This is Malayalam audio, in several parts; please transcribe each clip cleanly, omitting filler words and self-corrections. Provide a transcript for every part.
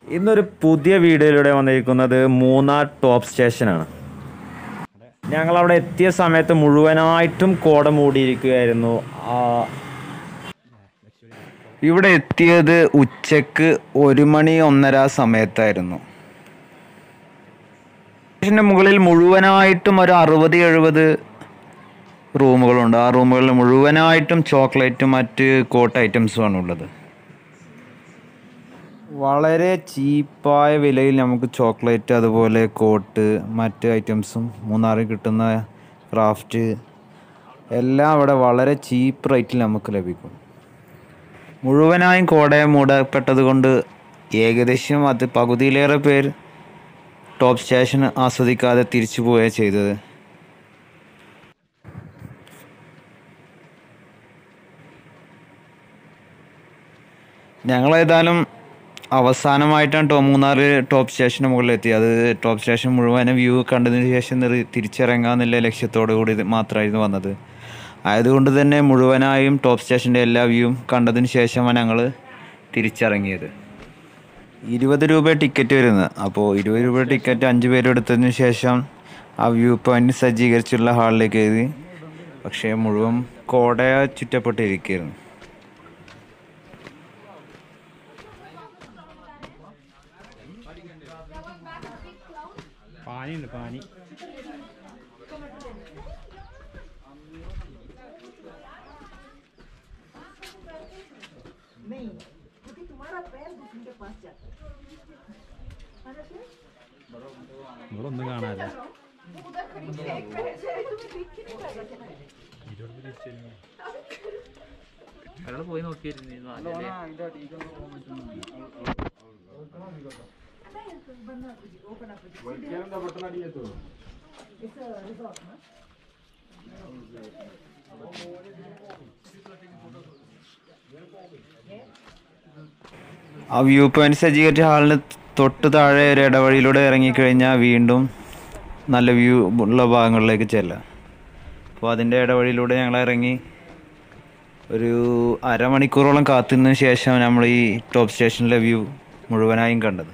ഇന്നൊരു പുതിയ വീഡിയോയിലൂടെ വന്നിരിക്കുന്നത് മൂന്നാർ ടോപ്പ് സ്റ്റേഷനാണ്. ഞങ്ങളവിടെ എത്തിയ സമയത്ത് മുഴുവനായിട്ടും കോട മൂടിയിരിക്കുകയായിരുന്നു. ഇവിടെ എത്തിയത് ഉച്ചക്ക് 1 മണി 1:30 സമയത്തായിരുന്നു. സ്റ്റേഷൻ്റെ മുകളിൽ മുഴുവനായിട്ടും ഒരു 60-70 റൂമുകളുണ്ട്. ആ റൂമുകളിൽ മുഴുവനായിട്ടും ചോക്ലേറ്റും മറ്റ് കോട്ട് ഐറ്റംസുമാണ് ഉള്ളത്. വളരെ ചീപ്പായ വിലയിൽ നമുക്ക് ചോക്ലേറ്റ്, അതുപോലെ കോട്ട്, മറ്റ് ഐറ്റംസും മൂന്നാറിൽ കിട്ടുന്ന ക്രാഫ്റ്റ് എല്ലാം അവിടെ വളരെ ചീപ്പ് റേറ്റിൽ നമുക്ക് ലഭിക്കും. മുഴുവനായും കോടയെ മൂടപ്പെട്ടത് കൊണ്ട് ഏകദേശം അത് പകുതിയിലേറെ പേർ ടോപ്പ് സ്റ്റേഷൻ ആസ്വദിക്കാതെ തിരിച്ചു പോവുകയാണ് ചെയ്തത്. ഞങ്ങളേതായാലും അവസാനമായിട്ടാണ് മൂന്നാർ ടോപ്പ് സ്റ്റേഷന് മുകളിൽ എത്തിയത്. അത് ടോപ്പ് സ്റ്റേഷൻ മുഴുവനും വ്യൂ കണ്ടതിന് ശേഷം തിരിച്ചിറങ്ങാമെന്നുള്ള ലക്ഷ്യത്തോടു കൂടി മാത്രമായിരുന്നു വന്നത്. ആയതുകൊണ്ട് തന്നെ മുഴുവനായും ടോപ്പ് സ്റ്റേഷൻ്റെ എല്ലാ വ്യൂവും കണ്ടതിന് ശേഷമാണ് ഞങ്ങൾ തിരിച്ചിറങ്ങിയത്. 20 രൂപ ടിക്കറ്റ് വരുന്നത്. അപ്പോൾ 20 രൂപ ടിക്കറ്റ് 5 പേരെടുത്തതിന് ശേഷം ആ വ്യൂ പോയിന്റ് സജ്ജീകരിച്ചുള്ള ഹാളിലേക്ക് എഴുതി. പക്ഷേ മുഴുവൻ കോടയെ ചുറ്റപ്പെട്ടിരിക്കുകയായിരുന്നു. പാനി ഒന്നും കാണാല്ല. പോയി നോക്കിയിരുന്നു. ആ വ്യൂ പോയിന്റ് സജ്ജീകരിച്ച ഹാളിന് തൊട്ട് താഴെ ഒരു ഇടവഴിയിലൂടെ ഇറങ്ങിക്കഴിഞ്ഞാൽ വീണ്ടും നല്ല വ്യൂ ഉള്ള ഭാഗങ്ങളിലേക്ക് ചെല്ലാം. അപ്പോൾ അതിൻ്റെ ഇടവഴിയിലൂടെ ഞങ്ങൾ ഇറങ്ങി ഒരു അരമണിക്കൂറോളം കാത്തുനിന്നതിന് ശേഷം നമ്മൾ ഈ ടോപ്പ് സ്റ്റേഷനിലെ വ്യൂ മുഴുവനായും കണ്ടത്.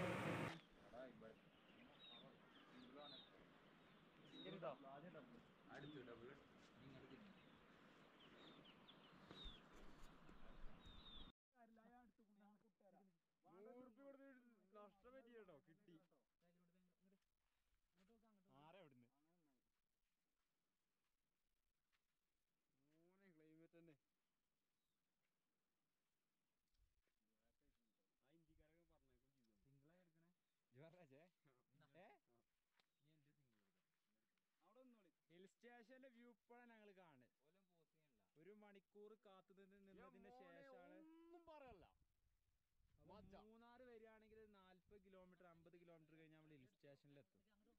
ഹിൽ സ്റ്റേഷന്റെ വ്യൂ ഇപ്പോഴാണ് ഞങ്ങൾ കാണുന്നത്. 1 മണിക്കൂർ കാത്തുനിന്നതിന് ശേഷമാണ്. ഒന്നും പറയല്ല. മൂന്നാർ വരികയാണെങ്കിൽ 40 കിലോമീറ്റർ 50 കിലോമീറ്റർ കഴിഞ്ഞ് നമ്മൾ ഹിൽ സ്റ്റേഷനിലെത്തും.